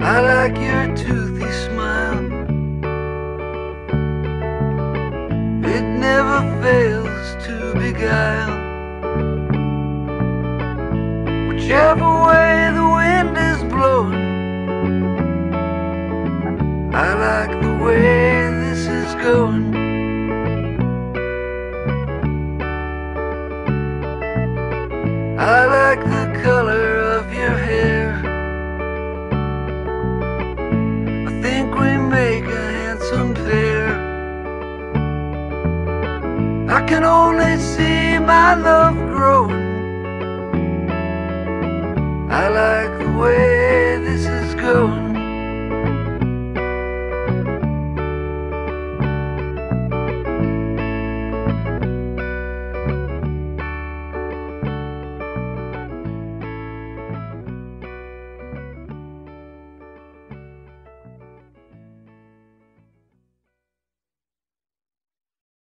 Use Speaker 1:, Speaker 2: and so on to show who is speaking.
Speaker 1: I like your toothy smile. It never fails to beguile. Whichever way the wind is blowing, I like the way this is going. I like the color of your hair. I think we make a handsome pair. I can only see my love growing. I like the way this is going.